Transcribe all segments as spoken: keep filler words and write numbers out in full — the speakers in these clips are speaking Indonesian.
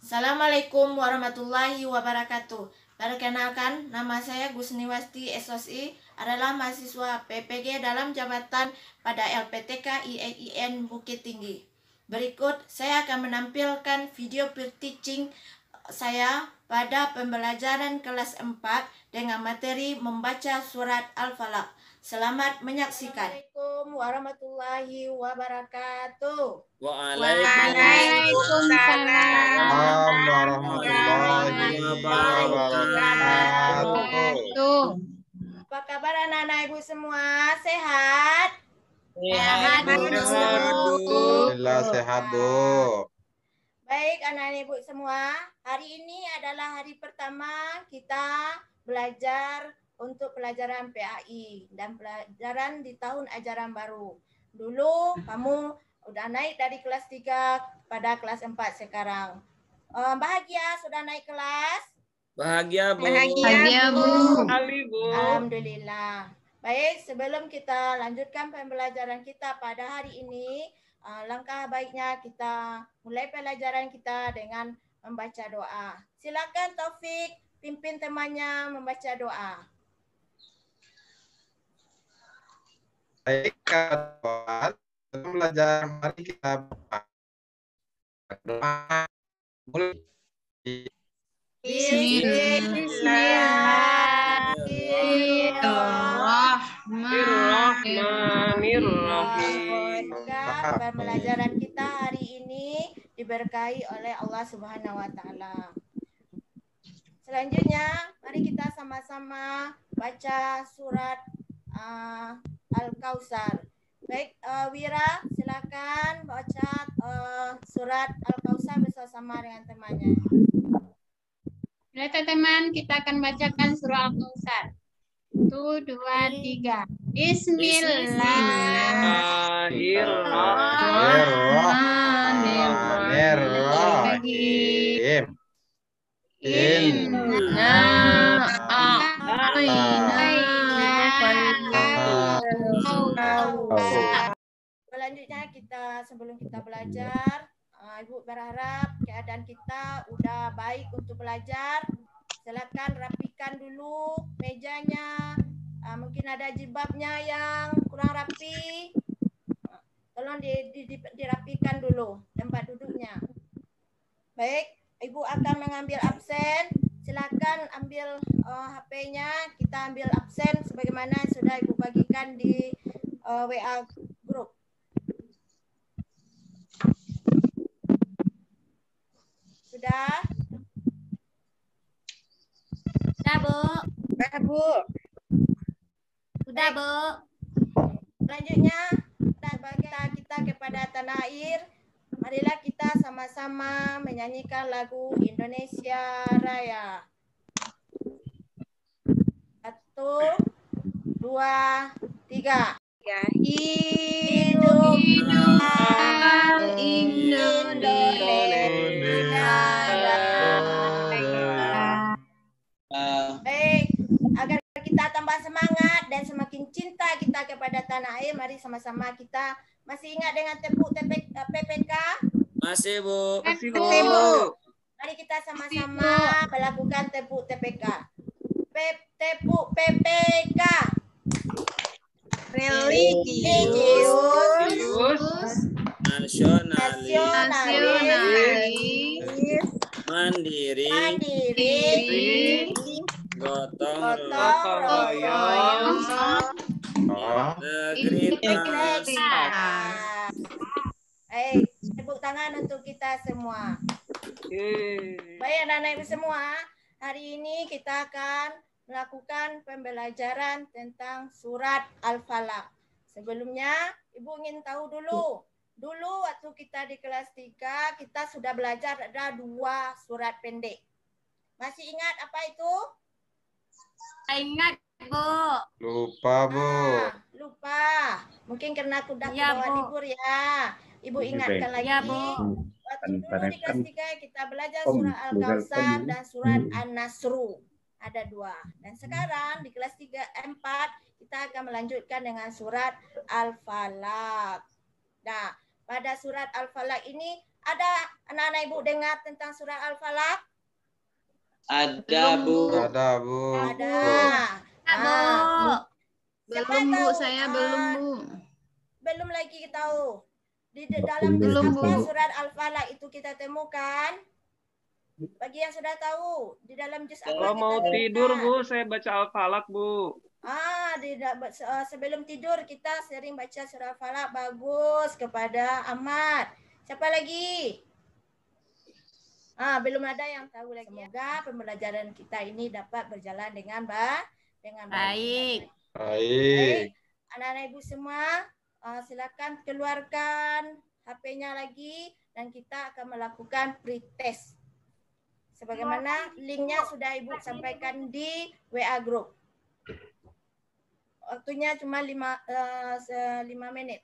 Assalamualaikum warahmatullahi wabarakatuh. Perkenalkan, nama saya Gusniwasti S O S I, adalah mahasiswa P P G dalam jabatan pada L P T K I E I N Bukit Tinggi. Berikut saya akan menampilkan video peer teaching saya pada pembelajaran kelas empat dengan materi membaca surat Al-Falaq. Selamat menyaksikan. Assalamualaikum warahmatullahi wabarakatuh. Waalaikumsalam warahmatullahi wabarakatuh. Apa kabar anak-anak ibu semua? Sehat? Sehat, Bu. Alhamdulillah sehat, Bu. Baik anak-anak ibu semua, hari ini adalah hari pertama kita belajar untuk pelajaran P A I dan pelajaran di tahun ajaran baru. Dulu kamu udah naik dari kelas tiga pada kelas empat sekarang. Uh, bahagia sudah naik kelas? Bahagia, Bu. Bahagia, Bu. Alhamdulillah. Baik, sebelum kita lanjutkan pembelajaran kita pada hari ini, uh, langkah baiknya kita mulai pelajaran kita dengan membaca doa. Silakan Taufik pimpin temannya membaca doa. Baik, kawan. Belajar, mari kita berdoa. Mulai. Bismillahirrahmanirrahim. Semoga pembelajaran kita hari ini diberkahi oleh Allah Subhanahu wa taala. Selanjutnya, mari kita sama-sama baca surat uh, Al-Kautsar. Baik, uh, Wira, silakan baca uh, surat Al-Kautsar bersama dengan temannya. Baik teman, kita akan bacakan surah Al-Kautsar. Satu, dua, tiga. Bismillahirrahmanirrahim. Inna Selanjutnya kita sebelum kita belajar, uh, Ibu berharap keadaan kita udah baik untuk belajar. Silakan rapikan dulu mejanya. Uh, mungkin ada jilbabnya yang kurang rapi. Uh, tolong di, di, di, dirapikan dulu tempat duduknya. Baik, Ibu akan mengambil absen. Silakan ambil uh, H P-nya. Kita ambil absen sebagaimana sudah Ibu bagikan di uh, W A group. Sudah? Sudah, Bu. Sudah, Bu. Sudah, Bu. Selanjutnya, kita kita kepada tanah air. Marilah kita sama-sama menyanyikan lagu Indonesia Raya. Satu, dua, tiga. Ya, Hidup Indonesia Raya. Baik, agar kita tambah semangat dan semakin cinta kita kepada tanah air, mari sama-sama kita masih ingat dengan tepuk P P K? Masih, Bu. Masih, Bu. Mari kita sama-sama melakukan tepuk T P K. Tepuk P P K. Religius, nasionalis, mandiri, mandiri, gotong royong, integritas. Baik, tepuk tangan untuk kita semua. Baik anak-anak ibu semua, hari ini kita akan melakukan pembelajaran tentang surat Al-Falaq. Sebelumnya, Ibu ingin tahu dulu. Dulu waktu kita di kelas tiga, kita sudah belajar ada dua surat pendek. Masih ingat apa itu? Ingat, Bu. Lupa, Bu. Ah, lupa. Mungkin karena aku udah Ya, bawa Bu. libur ya. Ibu ingatkan lagi. Ya, Bu. Waktu dulu di kelas tiga kita belajar surat Al-Kautsar dan surat An-Nasru. Ada dua. Dan sekarang di kelas tiga empat kita akan melanjutkan dengan surat Al-Falaq. Nah, pada surat Al-Falaq ini Ada anak-anak ibu dengar tentang surat Al-Falaq? Ada, Bu. Ada, Bu. Ada. Bu. Ah, siapa Belum Bu, tahu? saya Ah, belum Bu. Belum lagi tahu. Di di dalam juz Belum, apa Bu. surat Al-Falaq itu kita temukan? Bagi yang sudah tahu, di dalam juz apa Kalau kita mau temukan? tidur, Bu, saya baca Al-Falaq, Bu. Ah, di, uh, sebelum tidur kita sering baca surah Al-Falaq. Bagus kepada Ahmad. Siapa lagi? Ah, belum ada yang tahu lagi. Semoga pembelajaran kita ini dapat berjalan dengan baik. Dengan Baik. baik. Baik. Anak-anak ibu semua, uh, silakan keluarkan H P-nya lagi dan kita akan melakukan pretest. Sebagaimana linknya sudah ibu sampaikan di W A group. Waktunya cuma lima, uh, lima menit.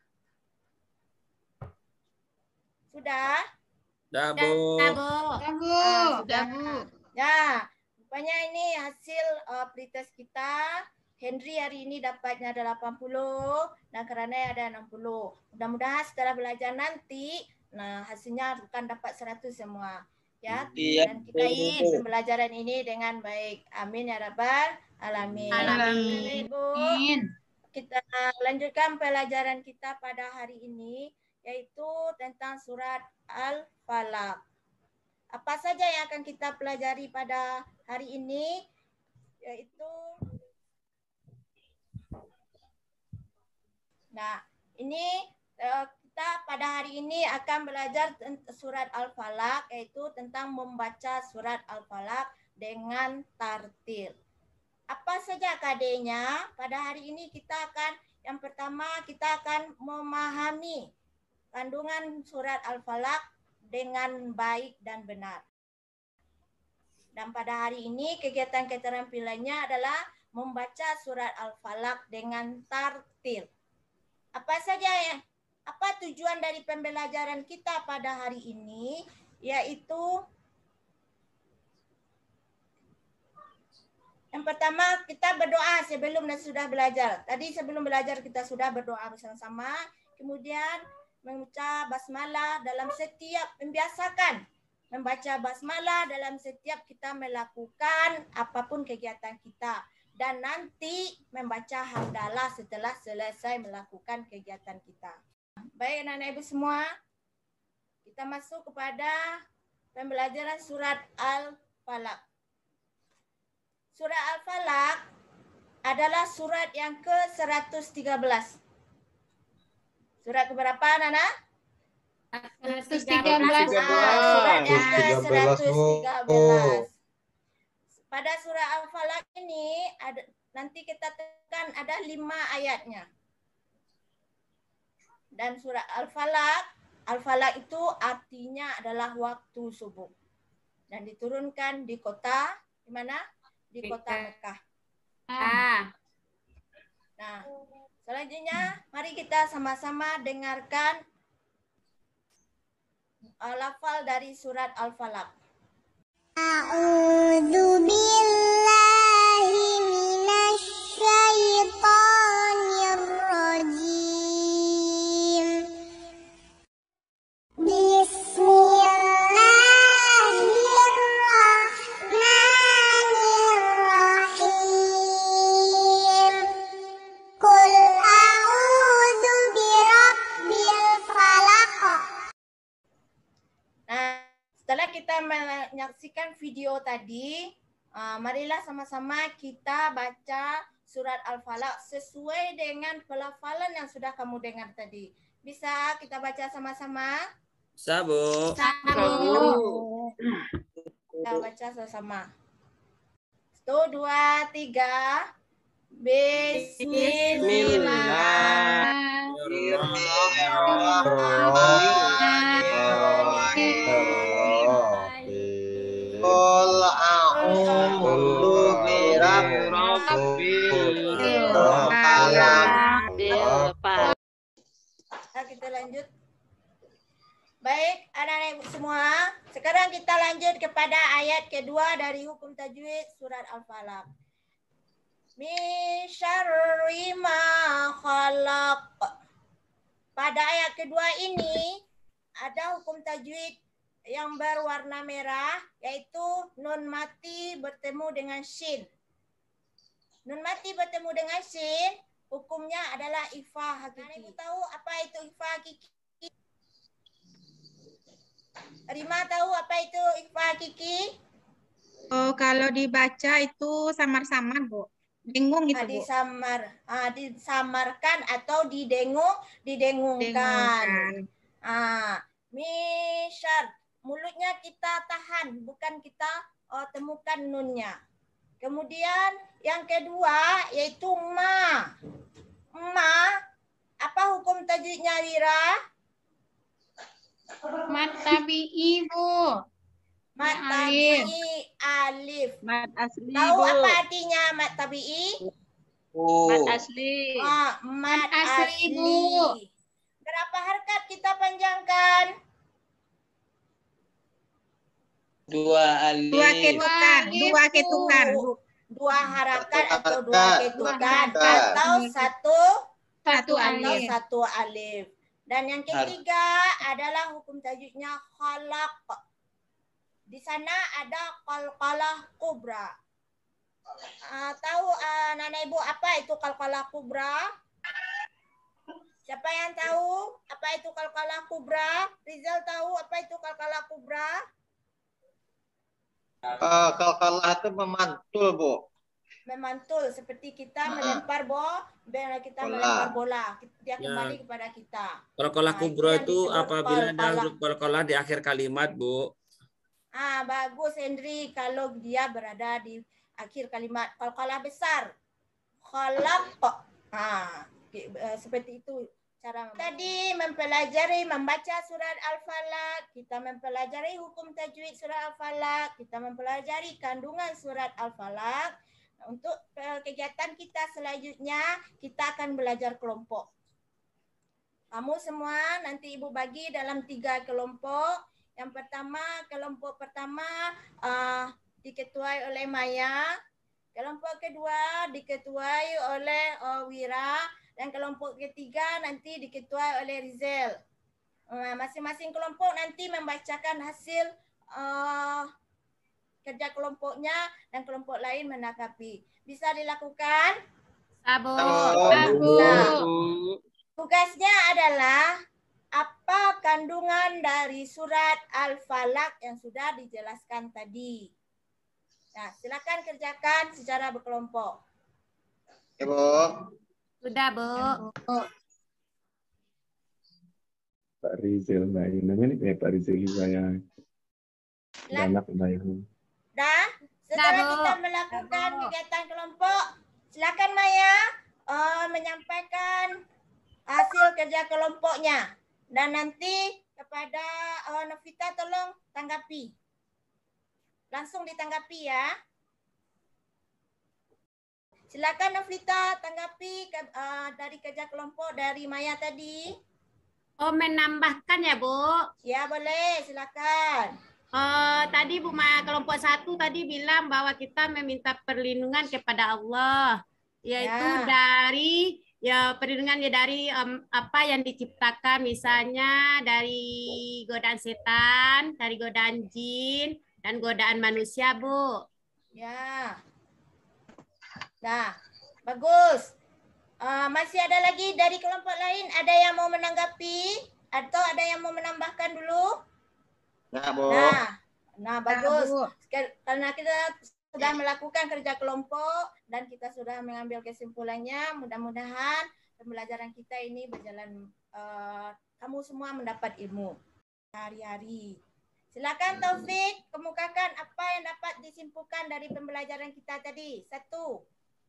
Sudah? Dah, Bu. Dah, Bu. Sudah Bu. Ah, Sudah Bu. Ya, rupanya ini hasil uh, pretest kita. Henry hari ini dapatnya delapan puluh dan Karana ada enam puluh. Mudah-mudahan setelah belajar nanti, nah hasilnya akan dapat seratus semua. Ya, Iya, dan kita Bu. ikuti pembelajaran ini dengan baik. Amin ya rabbal alamin. Alamin. Ibu, kita lanjutkan pelajaran kita pada hari ini, yaitu tentang surat Al-Falaq. Apa saja yang akan kita pelajari pada hari ini, yaitu nah, ini uh, kita pada hari ini akan belajar surat Al-Falaq, yaitu tentang membaca surat Al-Falaq dengan tartil. Apa saja K D-nya? Pada hari ini kita akan, yang pertama kita akan memahami kandungan surat Al-Falaq dengan baik dan benar. Dan pada hari ini kegiatan keterampilannya adalah membaca surat Al-Falaq dengan tartil. Apa saja ya? Apa tujuan dari pembelajaran kita pada hari ini? Yaitu yang pertama kita berdoa sebelum dan sudah belajar. Tadi sebelum belajar kita sudah berdoa bersama-sama. Kemudian mengucap basmalah dalam setiap, membiasakan membaca basmalah dalam setiap kita melakukan apapun kegiatan kita. Dan nanti membaca hamdalah setelah selesai melakukan kegiatan kita. Baik anak-anak ibu semua, kita masuk kepada pembelajaran surat Al-Falaq. Surat Al-Falaq adalah surat yang ke seratus tiga belas. Surat keberapa, Nana? seratus tiga belas. Ah, surat yang ke seratus tiga belas, seratus tiga Bu. belas. Pada surah Al-Falaq ini ada, nanti kita tekan ada lima ayatnya. Dan surah Al-Falaq, Al-Falaq itu artinya adalah waktu subuh. Dan diturunkan di kota, di mana? Di kota Mekah. Ah. Nah, selanjutnya mari kita sama-sama dengarkan uh, lafal dari surat Al-Falaq. A'udzu billahi minasy syaithanir rajim. Bismillahirrahmanirrahim. Qul a'udzu birabbil falaq. Nah, setelah kita menyaksikan video tadi, uh, marilah sama-sama kita baca surat Al-Falaq sesuai dengan pelafalan yang sudah kamu dengar tadi. Bisa kita baca sama-sama? Bisa, Bu. Kita baca sama-sama. Satu, dua, tiga. Bismillah. Qul a'udzu birabbil falaq. Nah, kita lanjut. Baik, anak-anak ibu semua. Sekarang kita lanjut kepada ayat kedua dari hukum tajwid surat Al-Falaq. Min syarri ma khalaq. Pada ayat kedua ini ada hukum tajwid yang berwarna merah, yaitu nun mati bertemu dengan shin. Nun mati bertemu dengan shin, hukumnya adalah ikhfa hakiki. Ibu tahu apa itu ikhfa hakiki? Rima tahu apa itu ikhfa hakiki? Oh, kalau dibaca itu samar-samar, Bu. Dengung gitu, Ah, Bu. disamar, ah, disamarkan atau didengung, didengungkan. Dengungkan. Ah, misyar, mulutnya kita tahan, bukan kita oh, temukan nunnya. Kemudian yang kedua yaitu ma. Ma, apa hukum tajwidnya, Wira? Mat tabi'i, Bu. Mat Alif. tabi'i alif. Mat asli, Tahu Bu. apa artinya mat tabi'i? Bu. Mat asli. Ah, mat asli, asli. Bu. Berapa harkat kita panjangkan? Dua alif. Dua ketukan, Alif, dua ketukan, Bu. Bu. Dua harakat Satu atau dua harakat. ketukan Dua harakat. atau satu Satu atau alif. satu alif. Dan yang ketiga adalah hukum tajwidnya khalaq. Di sana ada qalqalah kubra. Uh, tahu uh, Nana Ibu apa itu qalqalah kubra? Siapa yang tahu apa itu qalqalah kubra? Rizal tahu apa itu qalqalah kubra? Uh, kalkalah itu memantul, Bu. Memantul seperti kita melempar bola, kita Bola. melempar bola, dia Ya. kembali kepada kita. Qalqalah Nah, kubra itu yang itu disebut apabila ada qalqalah. huruf qalqalah di akhir kalimat, Bu. Ah, bagus Henry kalau dia berada di akhir kalimat qalqalah besar. Khalaq. Ah, seperti itu cara tadi mempelajari membaca surat Al-Falaq, kita mempelajari hukum tajwid surat Al-Falaq, kita mempelajari kandungan surat Al-Falaq. Untuk kegiatan kita selanjutnya kita akan belajar kelompok. Kamu semua nanti Ibu bagi dalam tiga kelompok. Yang pertama, kelompok pertama uh, diketuai oleh Maya. Kelompok kedua diketuai oleh uh, Wira. Dan kelompok ketiga nanti diketuai oleh Rizal. Masing-masing uh, kelompok nanti membacakan hasil uh, kerja kelompoknya dan kelompok lain menanggapi. Bisa dilakukan? Sabu. Sabu. Bu. Tugasnya adalah apa kandungan dari surat Al-Falaq yang sudah dijelaskan tadi. Nah, silakan kerjakan secara berkelompok. Ibu. Sudah, Bu. Pak Rizal Bayang, namanya eh, Pak Rizal Bayang, anak Bayang. Dah, setelah Dah, Bu. kita melakukan kegiatan kelompok, silakan Maya uh, menyampaikan hasil kerja kelompoknya. Dan nanti kepada uh, Novita tolong tanggapi. Langsung ditanggapi ya. Silakan Novita tanggapi uh, dari kerja kelompok dari Maya tadi. Oh, menambahkan ya, Bu. Ya boleh, silakan. Oh, tadi Bu Maya kelompok satu tadi bilang bahwa kita meminta perlindungan kepada Allah, yaitu Ya. dari ya perlindungan ya dari um, apa yang diciptakan, misalnya dari godaan setan, dari godaan jin, dan godaan manusia, Bu. Ya. Nah, bagus. Uh, masih ada lagi dari kelompok lain? Ada yang mau menanggapi? Atau ada yang mau menambahkan dulu? Nah, Bu. Nah, nah bagus. Bu. Karena kita sudah melakukan kerja kelompok dan kita sudah mengambil kesimpulannya, mudah-mudahan pembelajaran kita ini berjalan, uh, kamu semua mendapat ilmu hari-hari. Silakan Taufik, kemukakan apa yang dapat disimpulkan dari pembelajaran kita tadi. Satu.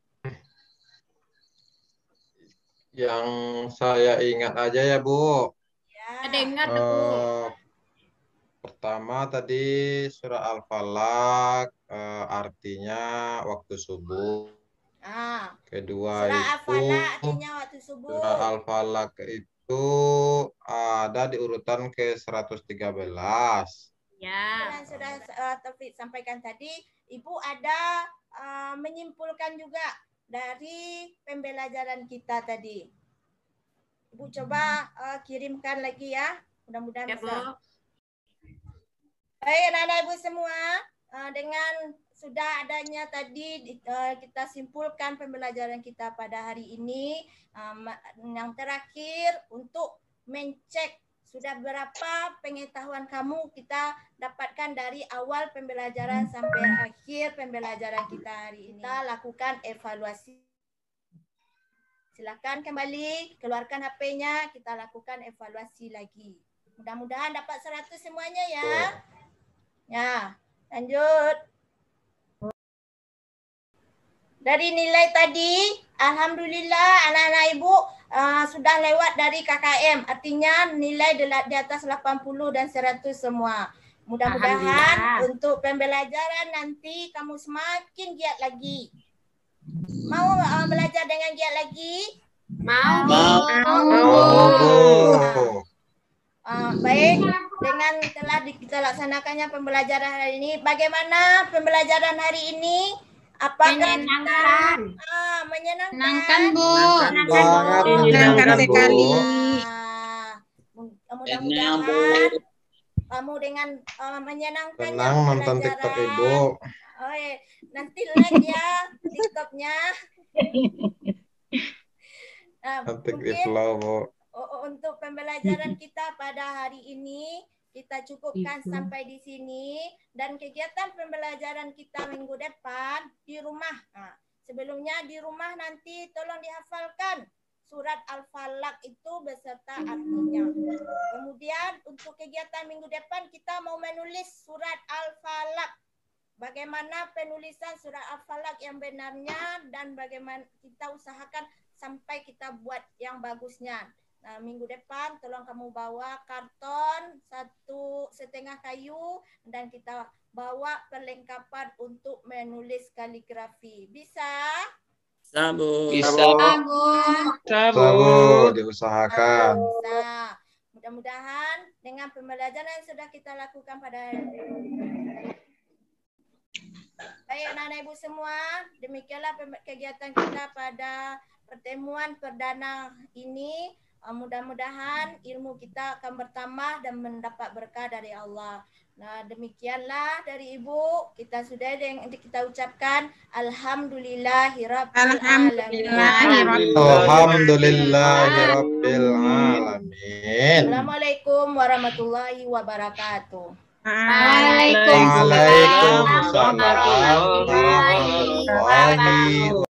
Yang saya ingat aja ya, Bu. Ya. Dengar tuh, Bu. Eh, pertama tadi surah Al-Falaq eh, artinya waktu subuh. Ah, Kedua surah itu Al-Falaq artinya waktu subuh. surah Al-Falaq itu ada di urutan ke seratus tiga belas. Ya. Yang sudah uh, Taufik sampaikan tadi, Ibu ada uh, menyimpulkan juga dari pembelajaran kita tadi. Ibu coba uh, kirimkan lagi ya Mudah-mudahan Ya, Bu. bisa. Baik, anak-anak ibu semua, uh, dengan sudah adanya tadi uh, kita simpulkan pembelajaran kita pada hari ini. Um, yang terakhir untuk mencek sudah berapa pengetahuan kamu kita dapatkan dari awal pembelajaran sampai akhir pembelajaran kita hari ini. Kita lakukan evaluasi. Silakan kembali, keluarkan H P-nya, kita lakukan evaluasi lagi. Mudah-mudahan dapat seratus semuanya ya. Ya, lanjut. Dari nilai tadi, alhamdulillah anak-anak ibu uh, sudah lewat dari K K M. Artinya nilai di atas delapan puluh dan seratus semua. Mudah-mudahan untuk pembelajaran nanti kamu semakin giat lagi. Mau uh, belajar dengan giat lagi? Mau. Oh. Uh, baik, dengan telah di- kita laksanakannya pembelajaran hari ini, bagaimana pembelajaran hari ini? Apakah Menyenangkan. kita ah, menyenangkan? Menyenangkan, Bu. Sangat Menyenangkan menyenangkan, sekali. Bu. Ah, mu- mudah-mudahan kamu dengan uh, menyenangkannya Tenang nonton TikTok pembelajaran. Ibu. Oh, iya. Nanti like ya TikToknya. Nah, Nanti di mungkin flow, Bu. u- untuk pembelajaran kita pada hari ini kita cukupkan Itu. sampai di sini, dan kegiatan pembelajaran kita minggu depan di rumah. Nah, sebelumnya di rumah nanti tolong dihafalkan surat Al-Falaq itu beserta artinya. Kemudian untuk kegiatan minggu depan kita mau menulis surat Al-Falaq. Bagaimana penulisan surat Al-Falaq yang benarnya dan bagaimana kita usahakan sampai kita buat yang bagusnya. Nah, minggu depan tolong kamu bawa karton satu setengah kayu dan kita bawa perlengkapan untuk menulis kaligrafi. Bisa? Bisa, Bu. Bisa, Bisa, Bu, Ah, diusahakan. bisa. Mudah-mudahan dengan pembelajaran yang sudah kita lakukan pada hari ini. Baik anak-anak ibu semua, demikianlah pem- kegiatan kita pada pertemuan perdana ini. Uh, Mudah-mudahan ilmu kita akan bertambah dan mendapat berkah dari Allah. Nah, demikianlah dari ibu, kita sudah yang kita ucapkan alhamdulillahirabbil alamin. Alhamdulillahirabbil alamin. Assalamualaikum warahmatullahi wabarakatuh. Waalaikumsalam warahmatullahi wabarakatuh.